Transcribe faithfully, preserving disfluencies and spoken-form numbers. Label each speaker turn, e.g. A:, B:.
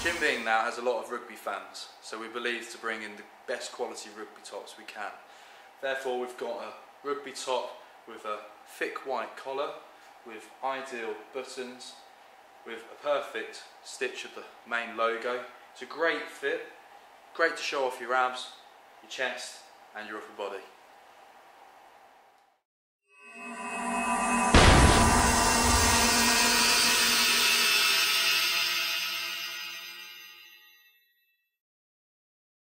A: GymBeing now has a lot of rugby fans, so we believe to bring in the best quality rugby tops we can. Therefore we've got a rugby top with a thick white collar, with ideal buttons, with a perfect stitch of the main logo. It's a great fit, great to show off your abs, your chest and your upper body.